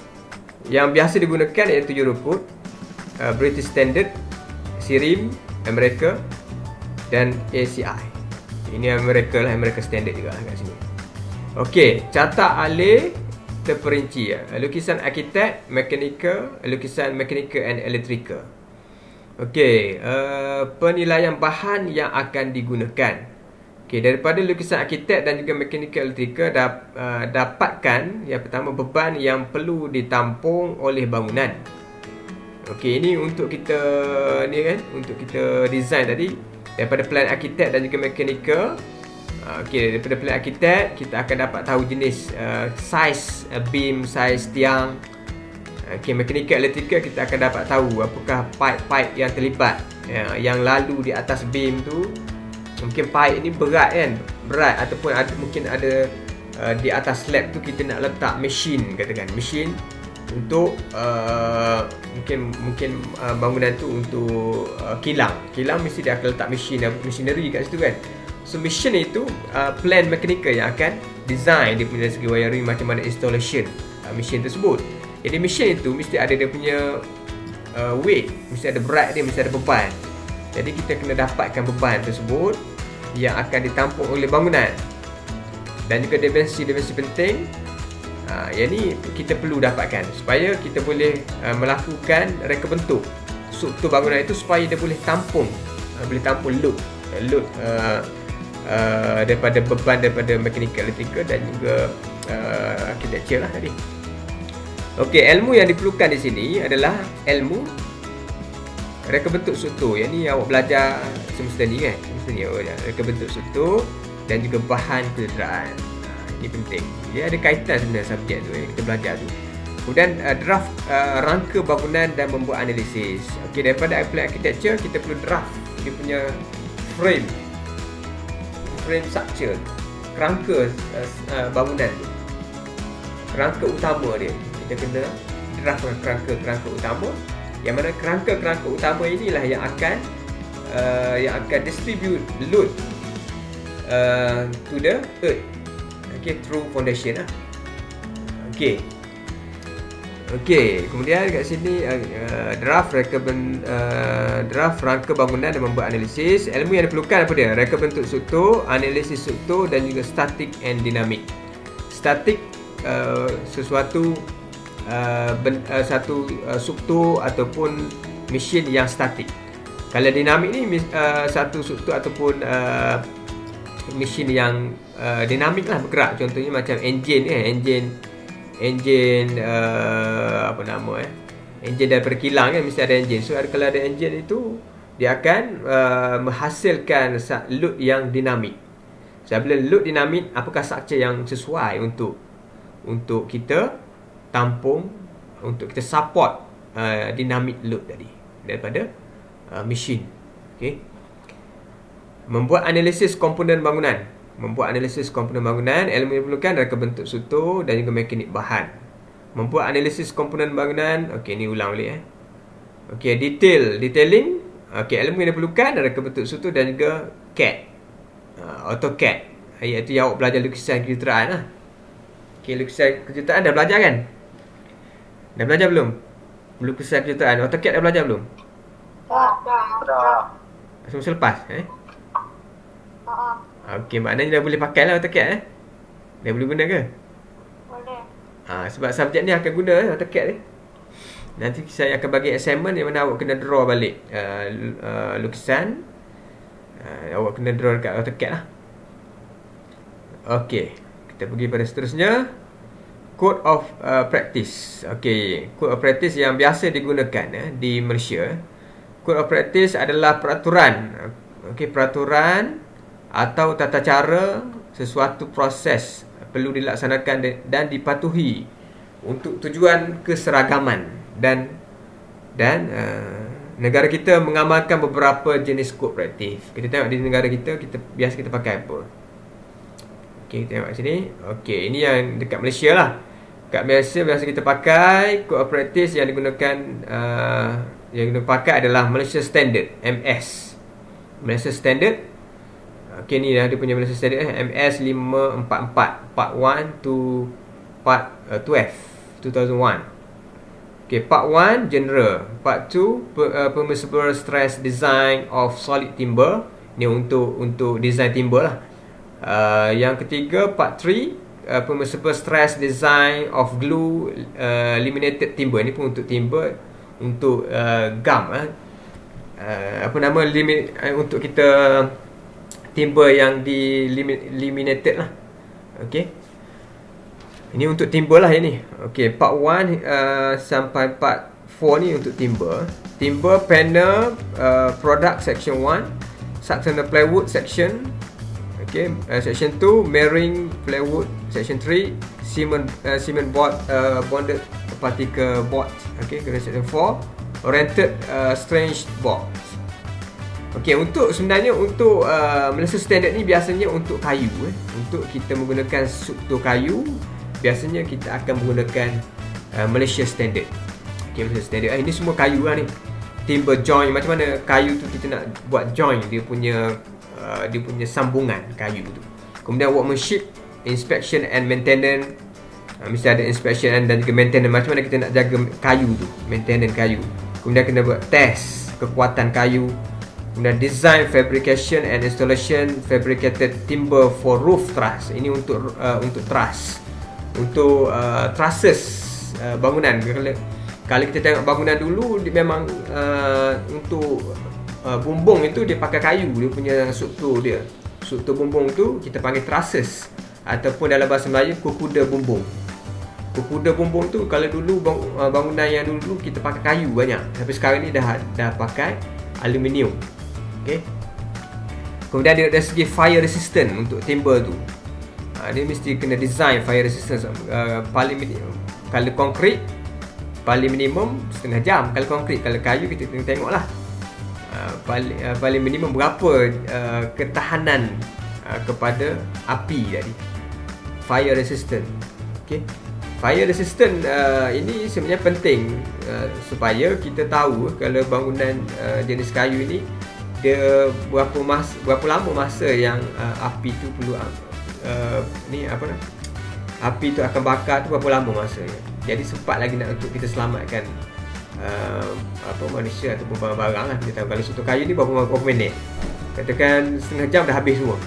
yang biasa digunakan iaitu Eurocode, uh, British Standard, S I R I M, Amerika dan A C I. Ini Amerika lah, Amerika Standard juga lah kat sini. Okey, carta alih terperinci ya. Lukisan arkitek, mekanika, lukisan mekanika and electrical. Okey, uh, penilaian bahan yang akan digunakan. Okey, daripada lukisan arkitek dan juga mekanikal elektrikal dap, uh, dapatkan yang pertama beban yang perlu ditampung oleh bangunan. Okey, ini untuk kita ni kan, untuk kita design tadi daripada plan arkitek dan juga mekanikal. Uh, Okey, daripada plan arkitek kita akan dapat tahu jenis uh, size uh, beam, size tiang. Okey, mekanikal elektrikal kita akan dapat tahu apakah pipe-pipe yang terlibat uh, yang lalu di atas beam tu. Mungkin pipe ni berat kan, berat ataupun ada, mungkin ada uh, di atas slab tu kita nak letak mesin, katakan mesin untuk uh, mungkin mungkin uh, bangunan tu untuk uh, kilang. Kilang mesti dia akan letak mesin, machinery kat situ kan. So mesin itu uh, plan mechanical yang akan design dia punya segi wiring, macam mana installation uh, mesin tersebut. Jadi mesin itu mesti ada dia punya uh, weight, mesti ada berat dia, mesti ada beban. Jadi kita kena dapatkan beban tersebut yang akan ditampung oleh bangunan. Dan juga dimensi-dimensi penting uh, yang ni kita perlu dapatkan supaya kita boleh uh, melakukan reka bentuk struktur bangunan itu supaya dia boleh tampung uh, boleh tampung load uh, load uh, uh, daripada beban daripada mekanikal elektrikal dan juga uh, architecture lah tadi. Okey, ilmu yang diperlukan di sini adalah ilmu reka bentuk struktur. Yang ni awak belajar semester ni kan, semester ni awak belajar reka bentuk struktur dan juga bahan kenderaan. Ha, ini penting. Dia ada kaitan sebenarnya subjek tu yang kita belajar tu. Kemudian uh, draft uh, rangka bangunan dan membuat analisis. Okey, daripada plan architecture kita perlu draft dia punya frame, frame structure, kerangka uh, uh, bangunan tu, kerangka utama dia. Kita kena draft kerangka-kerangka utama, yang mana kerangka-kerangka utama inilah yang akan uh, yang akan distribute load uh, to the earth. Okay, through foundation lah. Okay. Okay, kemudian kat sini uh, draft reka ben, uh, draft rangka bangunan dan membuat analisis. Ilmu yang diperlukan apa dia? Reka bentuk struktur, analisis struktur dan juga static and dynamic. Static uh, sesuatu uh, ben, uh, satu uh, struktur ataupun mesin yang statik. Kalau dinamik ni uh, satu struktur ataupun uh, mesin yang uh, dinamik lah, bergerak. Contohnya macam enjin eh, enjin enjin uh, apa nama eh enjin daripada kilang kan, mesti ada enjin. So kalau ada enjin itu dia akan uh, menghasilkan load yang dinamik. So bila load dinamik, apakah structure yang sesuai untuk untuk kita tampung, untuk kita support uh, dynamic load tadi daripada uh, mesin. Okey. Membuat analisis komponen bangunan. Membuat analisis komponen bangunan, ilmu yang diperlukan reka bentuk struktur dan juga mekanik bahan. Membuat analisis komponen bangunan, okey ni ulang balik eh. Okey, detail, detailing. Okey, ilmu yang diperlukan reka bentuk struktur dan juga C A D. Uh, AutoCAD. Iaitu yang awak belajar lukisan kejuruteraan lah. Okey, lukisan kejuruteraan dah belajar kan? Dah belajar belum? Lukisan kejuruteraan, AutoCAD dah belajar belum? Dah, dah, dah. Semasa lepas eh? Uh, Okey, maknanya dah boleh pakai lah AutoCAD eh? Dah boleh guna ke? boleh. Ha, sebab subjek ni akan guna eh, AutoCAD ni. Nanti saya akan bagi assignment yang mana awak kena draw balik uh, uh, lukisan. uh, Awak kena draw dekat AutoCAD lah. Okey, kita pergi pada seterusnya. Code of uh, Practice. Okey, Code of Practice yang biasa digunakan eh, di Malaysia. Code of Practice adalah peraturan. Okey, peraturan atau tata cara sesuatu proses perlu dilaksanakan dan dipatuhi untuk tujuan keseragaman dan dan uh, negara kita mengamalkan beberapa jenis code praktis. Kita tengok di negara kita, kita biasa kita pakai apa. Okey, kita tengok sini. Okey, ini yang dekat Malaysia lah. Dekat Malaysia biasa kita pakai code of practice yang digunakan uh, yang kita pakai adalah Malaysia Standard, M S. Malaysia Standard. Okey, ni dah dia punya Malaysia Standard eh, M S lima empat empat, Part one to Part uh, twelve, two thousand one. Okey, Part one General, Part two per, uh, Permissible Stress Design of Solid Timber. Ni untuk untuk design timber lah. Uh, yang ketiga Part three uh, Permissible Stress Design of Glue uh, Laminated Timber. Ni pun untuk timber, untuk uh, gum eh. uh, apa nama limit uh, untuk kita timber yang delimited lah. Okey. Ini untuk timber lah ini. Okey, part one uh, sampai part four ni untuk timber. Timber panel uh, product section one, structural plywood section. Okey, uh, section two marine plywood, section three cement uh, cement board uh, bonded particle board. Okey, kemudian section four oriented uh, strange board. Okey, untuk sebenarnya untuk uh, Malaysia standard ni biasanya untuk kayu eh. Untuk kita menggunakan struktur kayu, biasanya kita akan menggunakan uh, Malaysia standard. Okey, Malaysia standard. Eh, ini semua kayu lah ni. Timber joint, macam mana kayu tu kita nak buat joint dia punya uh, dia punya sambungan kayu tu. Kemudian workmanship, inspection and maintenance. Uh, mesti ada inspection dan juga maintenance. Macam mana kita nak jaga kayu tu, maintenance kayu. Kemudian kena buat test kekuatan kayu. Kemudian design, fabrication and installation fabricated timber for roof truss. Ini untuk uh, untuk truss, untuk uh, trusses uh, bangunan. Kalau, kalau kita tengok bangunan dulu, dia memang uh, untuk uh, bumbung itu dia pakai kayu. Dia punya struktur dia, struktur bumbung tu kita panggil trusses, ataupun dalam bahasa Melayu kukuda bumbung. Kukuda bumbung tu kalau dulu bang, uh, bangunan yang dulu kita pakai kayu banyak, tapi sekarang ni dah dah pakai aluminium. Okey. Kemudian dia dari segi fire resistant untuk timber tu. Ha, dia mesti kena design fire resistance uh, paling minimum. Kalau konkrit paling minimum setengah jam. Kalau konkrit, kalau kayu kita tengok tengoklah. Uh, paling uh, paling minimum berapa uh, ketahanan uh, kepada api tadi. Fire resistant. Okey. Fire resistant uh, ini sebenarnya penting uh, supaya kita tahu kalau bangunan uh, jenis kayu ini dia berapa masa, berapa lama masa yang uh, api tu perlu uh, ni apa nak? Api tu akan bakar tu berapa lama masanya. Jadi sempat lagi nak untuk kita selamatkan uh, apa manusia ataupun barang-barang lah. Kita tahu kalau struktur kayu ni berapa, berapa minit. Katakan setengah jam dah habis semua.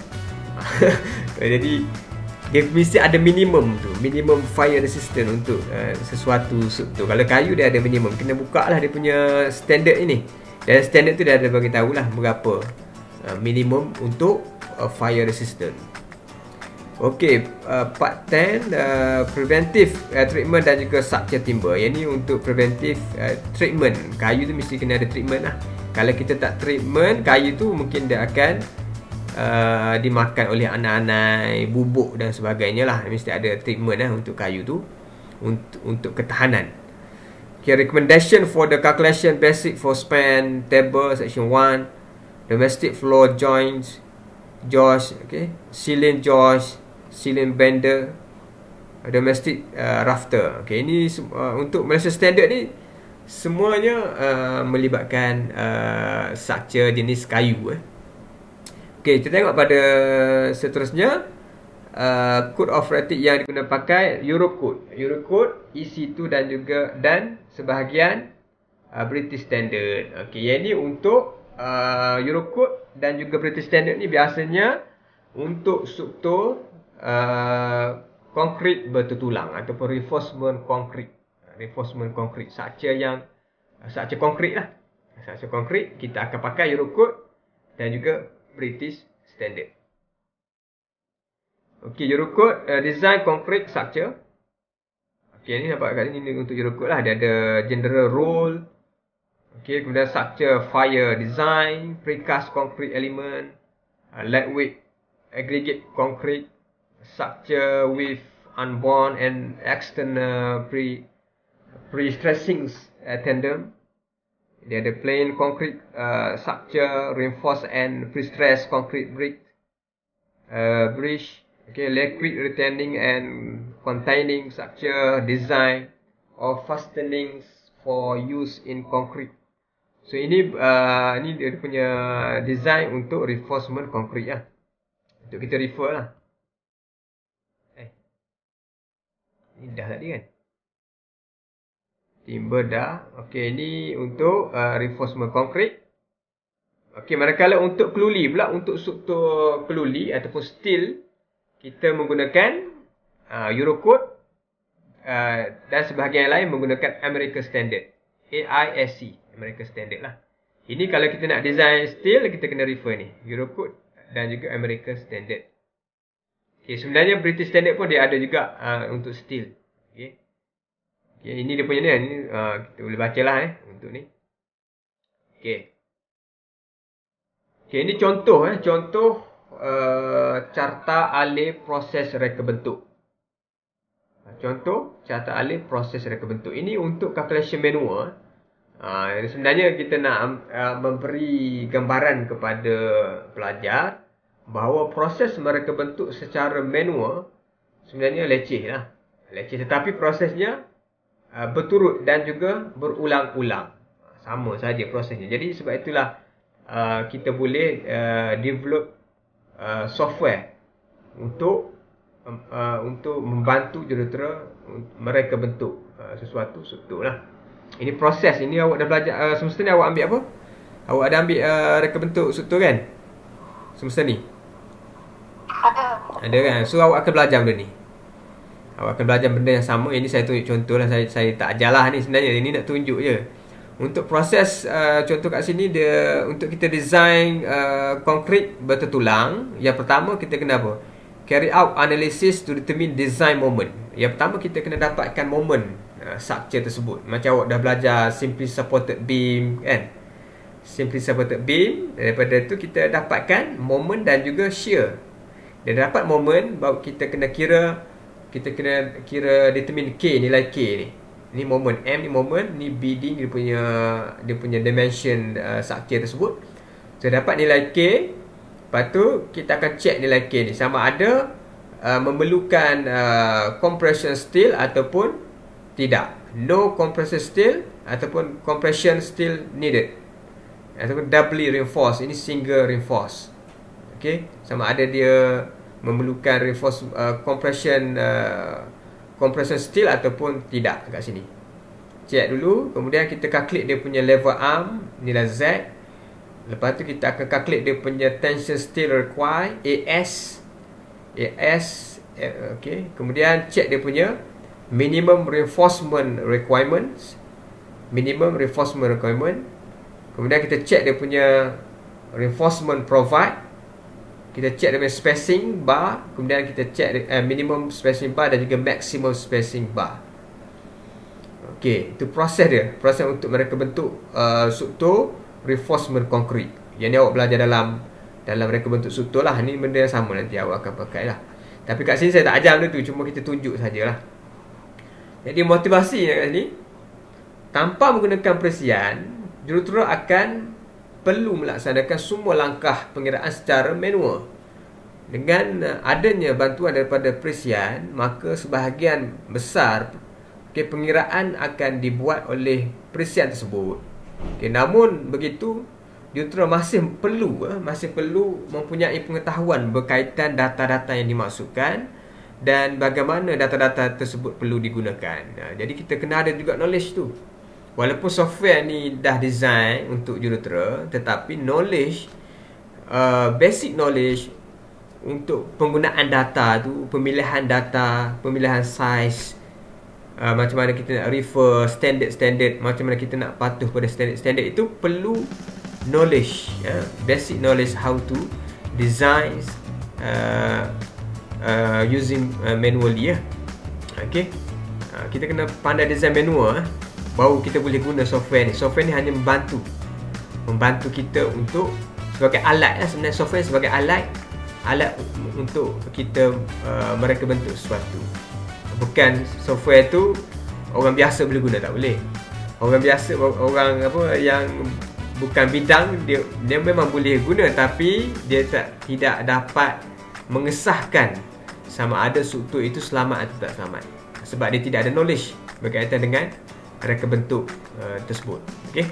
Jadi dia mesti ada minimum tu, minimum fire resistant untuk uh, sesuatu struktur. Kalau kayu dia ada minimum, kena buka lah dia punya standard ini. Dan standard tu dah ada bagi tahu lah berapa uh, minimum untuk uh, fire resistant. Okey, uh, part ten uh, preventive uh, treatment dan juga structure timber. Yang ni untuk preventive uh, treatment. Kayu tu mesti kena ada treatment lah. Kalau kita tak treatment, kayu tu mungkin dia akan uh, dimakan oleh anak-anak, bubuk dan sebagainya lah. Mesti ada treatment lah untuk kayu tu, untuk, untuk ketahanan. Okay, recommendation for the calculation basic for span table section one, domestic floor joints, joist, okay, ceiling joist, ceiling bender, domestic uh, rafter. Okay, ini uh, untuk Malaysia standard ni semuanya uh, melibatkan uh, structure jenis kayu. Eh. Okay, kita tengok pada seterusnya. Uh, code of rating yang digunakan pakai Eurocode, Eurocode, E C two dan juga dan sebahagian uh, British Standard. Okey, yang ni untuk uh, Eurocode dan juga British Standard ni biasanya untuk struktur uh, konkrit bertutulang ataupun reinforcement konkrit, reinforcement konkrit, structure yang uh, structure konkrit lah, structure konkrit kita akan pakai Eurocode dan juga British Standard. Okey, Eurocode uh, design concrete structure. Okey, ni nampak kat sini untuk Eurocode lah. Dia ada general rule. Okey, kemudian structure fire design, precast concrete element, uh, lightweight aggregate concrete, structure with unbound and external pre pre-stressing uh, tandem. Dia ada plain concrete uh, structure, reinforced and pre-stressed concrete brick, uh, bridge. Okay, liquid retaining and containing structure design or fastenings for use in concrete. So ini uh, ini dia punya design untuk reinforcement concrete lah. Untuk kita refer lah. Eh, ini dah tadi kan? Timber dah. Okay, ini untuk uh, reinforcement concrete. Okay, manakala untuk keluli pula, untuk struktur keluli ataupun steel, kita menggunakan uh, Eurocode uh, dan sebahagian lain menggunakan American Standard, A I S C, American Standard lah. Ini kalau kita nak design steel, kita kena refer ni, Eurocode dan juga American Standard. Okay, sebenarnya British Standard pun dia ada juga uh, untuk steel. Okay. Okay, ini dia punya ni, ni uh, kita boleh baca lah eh, untuk ni. Okay. Okay, ini contoh eh, contoh uh, carta alih proses reka bentuk. Contoh carta alih proses reka bentuk. Ini untuk calculation manual. Uh, sebenarnya kita nak uh, memberi gambaran kepada pelajar bahawa proses mereka bentuk secara manual sebenarnya leceh lah. Leceh, tetapi prosesnya uh, berturut dan juga berulang-ulang. Sama saja prosesnya. Jadi sebab itulah uh, kita boleh uh, develop uh, software untuk uh, untuk membantu jurutera mereka bentuk uh, sesuatu struktur lah. Ini proses. Ini awak dah belajar uh, semasa ni awak ambil apa? Awak ada ambil uh, reka bentuk struktur kan? Semasa ni? Ada. Ada kan? So awak akan belajar benda ni. Awak akan belajar benda yang sama. Ini saya tunjuk contoh lah. Saya, saya tak ajarlah ni sebenarnya. Ini nak tunjuk je. Untuk proses uh, contoh kat sini dia untuk kita design uh, konkrit bertertulang. Yang pertama kita kena apa? Carry out analysis to determine design moment. Yang pertama kita kena dapatkan moment uh, structure tersebut. Macam awak dah belajar simply supported beam kan? Simply supported beam. Daripada tu kita dapatkan moment dan juga shear. Dan dapat moment baru kita kena kira kita kena kira determine K, nilai K ni. Ni moment, M ni moment, ni bidding dia punya dia punya dimension uh, structure tersebut. So dapat nilai K, lepas tu kita akan check nilai K ni sama ada uh, memerlukan uh, compression steel ataupun tidak. No compression steel ataupun compression steel needed. Ataupun doubly reinforced, ini single reinforced. Okay, sama ada dia memerlukan reinforce uh, compression uh, compression steel ataupun tidak kat sini. Check dulu, kemudian kita calculate dia punya level arm nilai Z. Lepas tu kita akan calculate dia punya tension steel required A S A S uh, okay. Kemudian check dia punya minimum reinforcement requirements, minimum reinforcement requirement. Kemudian kita check dia punya reinforcement provide. Kita check dia punya spacing bar. Kemudian kita check uh, minimum spacing bar dan juga maximum spacing bar. Okey, itu proses dia. Proses untuk mereka bentuk uh, struktur reinforcement concrete. Yang ni awak belajar dalam dalam mereka bentuk struktur lah. Ni benda yang sama nanti awak akan pakai lah. Tapi kat sini saya tak ajar benda tu, cuma kita tunjuk sajalah. Jadi motivasi kat sini, tanpa menggunakan perisian, jurutera akan perlu melaksanakan semua langkah pengiraan secara manual. Dengan adanya bantuan daripada perisian, maka sebahagian besar okay, pengiraan akan dibuat oleh perisian tersebut. Okay, namun begitu, jurutera masih perlu masih perlu mempunyai pengetahuan berkaitan data-data yang dimaksudkan dan bagaimana data-data tersebut perlu digunakan. Jadi kita kena ada juga knowledge tu. Walaupun software ni dah design untuk jurutera, tetapi knowledge, uh, basic knowledge untuk penggunaan data tu, pemilihan data, pemilihan size, uh, macam mana kita nak refer standard-standard, macam mana kita nak patuh pada standard-standard, itu perlu knowledge, ya? Basic knowledge how to design uh, uh, using uh, manually, ya. Okay, uh, kita kena pandai design manual, eh? Baru kita boleh guna software ni. Software ni hanya membantu Membantu kita untuk sebagai alat lah. Sebenarnya software sebagai alat Alat untuk kita uh, mereka bentuk sesuatu. Bukan software tu orang biasa boleh guna, tak boleh. Orang biasa, orang apa yang bukan bidang, Dia dia memang boleh guna, tapi dia tak tidak dapat mengesahkan sama ada struktur itu selamat atau tak selamat, sebab dia tidak ada knowledge berkaitan dengan reka bentuk uh, tersebut. Okey.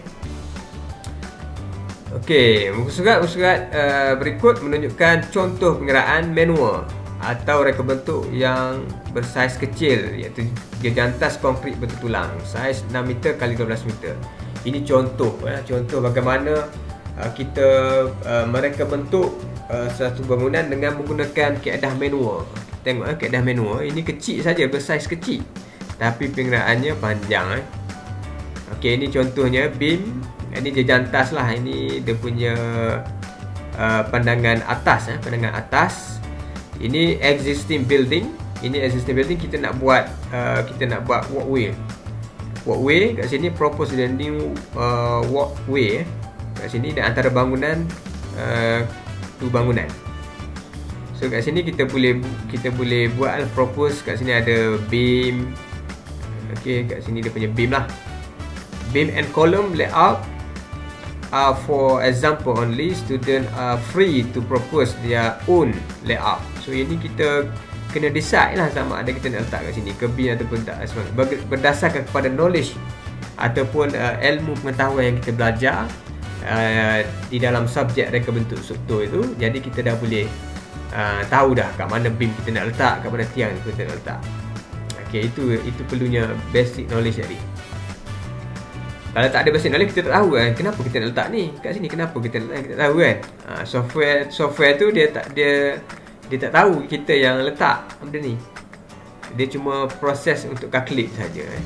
Okey, muka surat muka surat uh, berikut menunjukkan contoh pengiraan manual atau reka bentuk yang bersaiz kecil, iaitu gejantas konkrit bertertulang saiz enam meter kali dua belas meter. Ini contoh eh, contoh bagaimana uh, kita uh, mereka bentuk uh, satu bangunan dengan menggunakan kaedah manual. Tengok eh, kaedah manual ini kecil saja, bersaiz kecil, tapi pengiraannya panjang eh. Okey, ini contohnya beam. Ini dia jantas lah. Ini dia punya uh, pandangan atas, eh, pandangan atas. Ini existing building. Ini existing building, kita nak buat uh, kita nak buat walkway. Walkway kat sini propose the new uh, walkway, eh. Kat sini dan antara bangunan uh, tu bangunan. So kat sini kita boleh kita boleh buat propose. Kat sini ada beam. Okey, kat sini dia punya beam lah. Beam and column layout are for example only. Student are free to propose their own layout. So ini kita kena decide lah sama ada kita nak letak kat sini ke beam ataupun tak, berdasarkan kepada knowledge ataupun uh, ilmu pengetahuan yang kita belajar uh, di dalam subjek reka bentuk struktur itu. Jadi kita dah boleh Uh, tahu dah kat mana beam kita nak letak, kat mana tiang kita nak letak. Okey, itu itu perlunya basic knowledge tadi. Kalau tak ada basic knowledge, kita tak tahu kan kenapa kita nak letak ni kat sini, kenapa kita nak letak, kita tak tahu kan. Uh, software software tu dia tak dia dia tak tahu kita yang letak benda ni. Dia cuma proses untuk calculate saja, eh.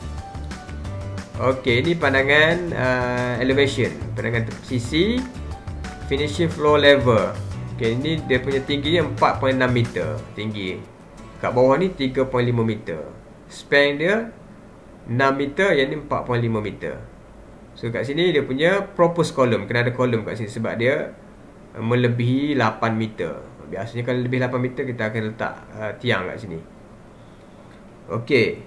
Okey, ini pandangan uh, elevation, pandangan sisi, finishing floor level. Okay, ini dia punya tingginya empat perpuluhan enam meter tinggi. Kat bawah ni tiga perpuluhan lima meter. Span dia enam meter, yang ni empat perpuluhan lima meter. So kat sini dia punya proposed column, kena ada column kat sini sebab dia melebihi lapan meter. Biasanya kalau lebih lapan meter kita akan letak uh, tiang kat sini. Okay.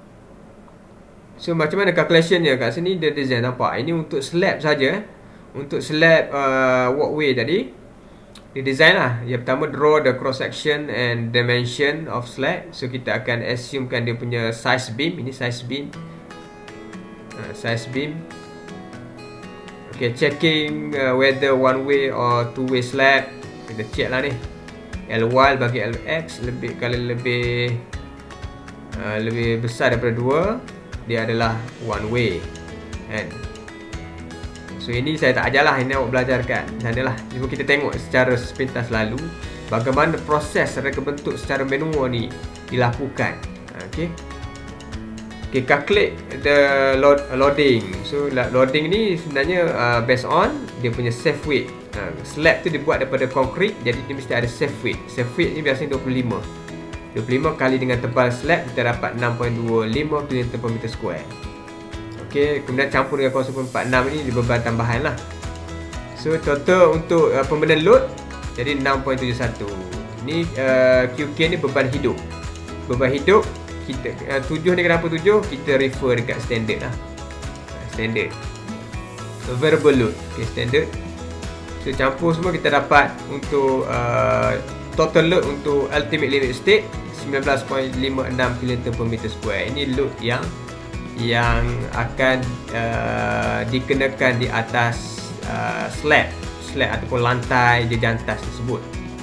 So macam mana calculationnya kat sini dia design nampak. Ini untuk slab saja, eh. Untuk slab uh, walkway tadi dia design lah. Yang pertama, draw the cross section and dimension of slab. So kita akan assumekan dia punya size beam. Ini size beam, uh, size beam. Okay, checking uh, whether one way or two way slab. Kita check lah ni. L Y bagi L X lebih, kalau lebih uh, lebih besar daripada dua, dia adalah one way, kan? So ini saya tak ajarlah, ini awak belajar kat sana lah. Cuma kita tengok secara sepintas lalu bagaimana proses reka bentuk secara manual ni dilakukan. Okay. Okay, calculate the load, loading. So loading ni sebenarnya uh, based on dia punya safe weight. uh, Slab tu dibuat daripada konkrit, jadi dia mesti ada safe weight. Safe weight ni biasanya dua puluh lima. dua puluh lima kali dengan tebal slab, kita dapat enam perpuluhan dua lima kilonewton per meter square. Okey, kemudian campur dengan kosong perpuluhan empat enam ini di beban tambahan lah. So total untuk uh, pemberian load jadi enam perpuluhan tujuh satu. Ni uh, Q K ni beban hidup. Beban hidup kita uh, tujuh ni kenapa tujuh? Kita refer dekat standard lah. uh, Standard. So variable load, okay, standard. So campur semua kita dapat untuk uh, total load untuk ultimate limit state sembilan belas perpuluhan lima enam kilonewton per meter square. Ini load yang yang akan uh, dikenakan di atas uh, slab slab ataupun lantai di jantas tersebut.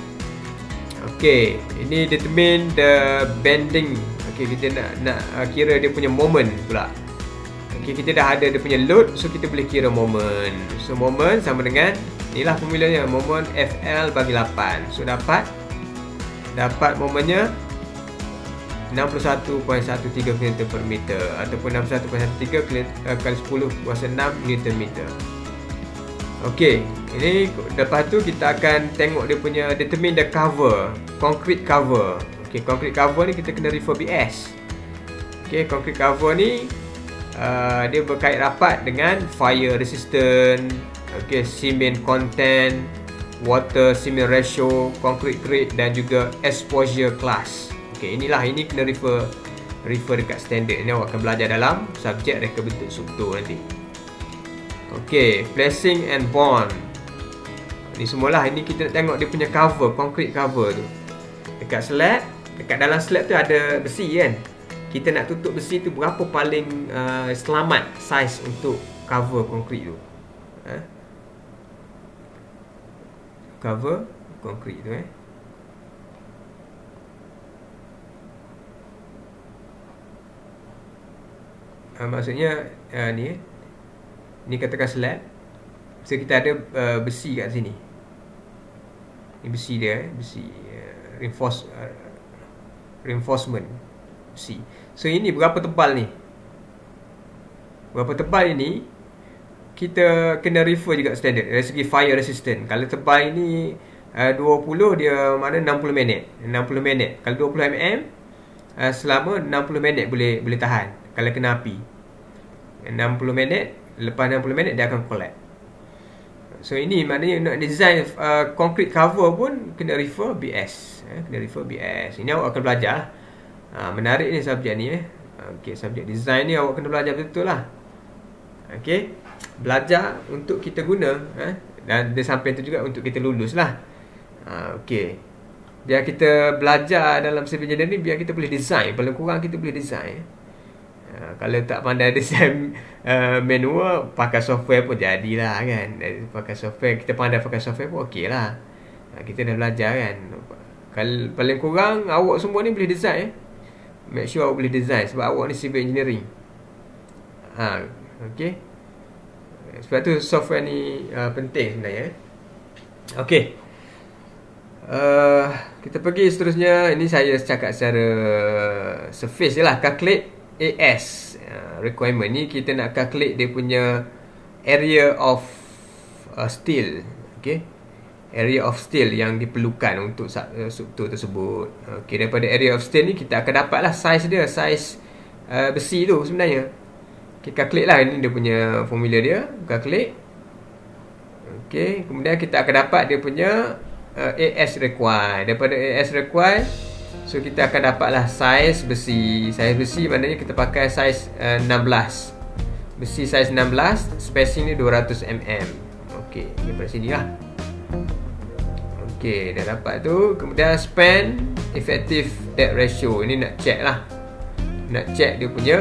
Okey, ini determine the bending. Okey, kita nak nak uh, kira dia punya moment pula. Okey, kita dah ada dia punya load, so kita boleh kira moment. So moment sama dengan, inilah formulanya, moment F L bagi lapan. So dapat dapat momennya enam puluh satu perpuluhan satu tiga kilonewton per meter ataupun enam puluh satu perpuluhan satu tiga kali sepuluh kuasa enam newton meter. Okey, ini lepas tu kita akan tengok dia punya determine the cover, concrete cover. Okey, concrete cover ni kita kena refer B S. Okey, concrete cover ni uh, dia berkait rapat dengan fire resistant, okey, cement content, water cement ratio, concrete grade dan juga exposure class. Okey, inilah, ini kena refer refer dekat standard. Ini awak akan belajar dalam subjek reka bentuk struktur nanti. Okey, placing and bond. Ini semualah, ini kita nak tengok dia punya cover, concrete cover tu. Dekat slab, dekat dalam slab tu ada besi kan. Kita nak tutup besi tu berapa paling uh, selamat saiz untuk cover concrete tu. Ha? Cover concrete tu eh. Uh, maksudnya uh, ni eh. Ni katakan slab. So kita ada uh, besi kat sini. Ni besi dia eh. Besi uh, reinforce, uh, reinforcement besi. So ini berapa tebal ni? Berapa tebal ini kita kena refer juga standard dari segi fire resistant. Kalau tebal ni uh, dua puluh, dia mana enam puluh minit. enam puluh minit. Kalau dua puluh milimeter uh, selama enam puluh minit boleh boleh tahan kalau kena api. enam puluh minit, lepas enam puluh minit dia akan collapse. So ini maknanya nak design uh, concrete cover pun kena refer B S. Eh, kena refer B S. Ini awak akan belajar. Uh, menarik ni subjek ni eh. Okey, subjek design ni awak kena belajar betul lah. Okey, belajar untuk kita guna eh? Dan dia sampai tu juga untuk kita lulus lah. ha, Okey, biar kita belajar dalam civil engineering, biar kita boleh design. Paling kurang kita boleh design. ha, Kalau tak pandai design uh, manual, pakai software pun jadilah kan. Pakai software, kita pandai pakai software pun okey lah. ha, Kita dah belajar kan. Kalau paling kurang awak semua ni boleh design eh? Make sure awak boleh design, sebab awak ni civil engineering. ha, Okey, sebab tu software ni uh, penting sebenarnya. Okey, uh, kita pergi seterusnya. Ini saya cakap secara surface je lah. Calculate A S uh, requirement ni, kita nak calculate dia punya area of uh, steel. Okey, area of steel yang diperlukan untuk uh, struktur tersebut. Okey, daripada area of steel ni kita akan dapat lah size dia, size uh, besi tu sebenarnya. Kita calculate lah. Ini dia punya formula dia. Calculate. Okey, kemudian kita akan dapat dia punya uh, A S required. Daripada A S required, so kita akan dapat lah size besi. Size besi maknanya kita pakai size uh, enam belas. Besi size enam belas, spacing ni dua ratus milimeter. Okey, daripada sini lah. Okey, dah dapat tu. Kemudian span effective depth ratio. Ini nak check lah. Nak check dia punya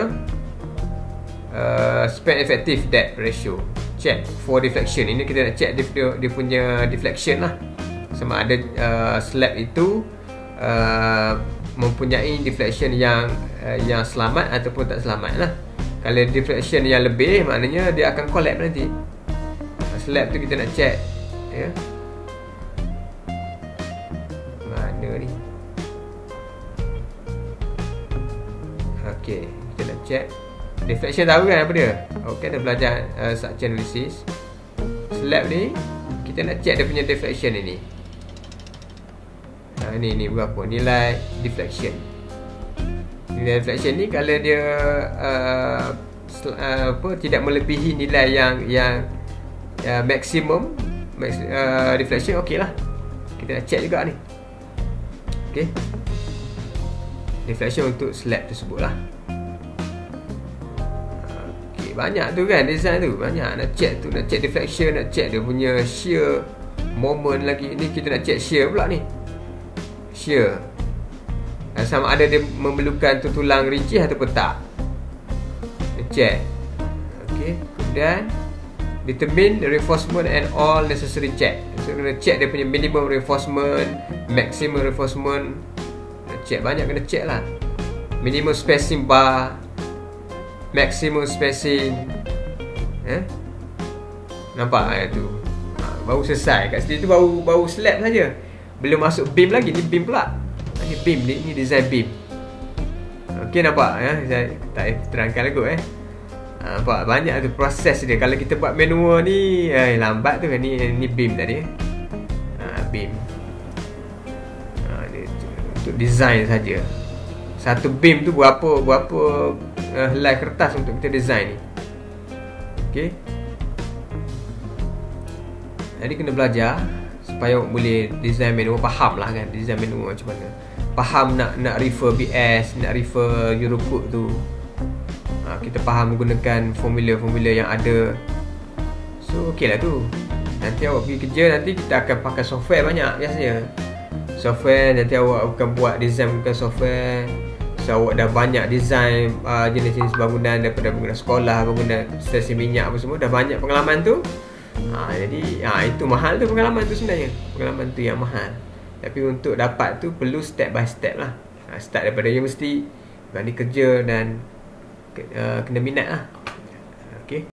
Uh, span effective depth ratio. Check for deflection. Ini kita nak check dia, dia, dia punya deflection lah, sama ada uh, slab itu uh, mempunyai deflection yang uh, yang selamat ataupun tak selamat lah. Kalau deflection yang lebih, maknanya dia akan collapse nanti. uh, Slab tu kita nak check ya. Mana ni? Okey, kita nak check deflection. Tahu kan apa dia? Okey, dah belajar uh, structure analysis. Slab ni kita nak check dia punya deflection ini. Ha, ni ni berapa nilai deflection. Nilai deflection ni kalau dia uh, uh, apa tidak melebihi nilai yang yang uh, maksimum max, uh, deflection, okey lah. Kita nak check juga ni. Okey, deflection untuk slab tersebut lah. Banyak tu kan design tu. Banyak nak check tu. Nak check deflection, nak check dia punya shear moment lagi. Ni kita nak check shear pula ni. Shear sama ada dia memerlukan tu tulang rinci ataupun tak. Nak check. Okay. Kemudian determine the reinforcement and all necessary check. So kena check dia punya minimum reinforcement, maximum reinforcement. Nak check banyak, kena check lah. Minimum spacing bar, maximum spacing. Eh? Nampak eh, tu. Ha, baru selesai. Kat situ tu baru baru slab saja. Belum masuk beam lagi. Ni beam pula. Ni beam ni, ni design beam. Okey, nampak eh? Saya tak terangkan lagu eh. Ha, nampak banyak tu proses dia. Kalau kita buat manual ni eh, lambat tu kan. Ni ni beam tadi eh. Ha, beam. Ha, ni untuk design saja. Satu beam tu berapa berapa uh, helai kertas untuk kita design ni. Okey. Jadi kena belajar supaya boleh design manual, faham lah kan design manual macam mana. Faham nak nak refer B S, nak refer Eurocode tu. Ha, kita faham menggunakan formula-formula yang ada. So okey lah tu. Nanti awak pergi kerja, nanti kita akan pakai software banyak biasanya. Software, nanti awak akan buat design menggunakan software. So awak dah banyak design uh, jenis-jenis bangunan daripada bangunan sekolah, bangunan stesen minyak apa semua, dah banyak pengalaman tu. Ha, jadi ha, itu mahal tu pengalaman tu sebenarnya. Pengalaman tu yang mahal. Tapi untuk dapat tu perlu step by step lah. Ha, start daripada universiti, berani kerja dan uh, kena minat lah. Okay.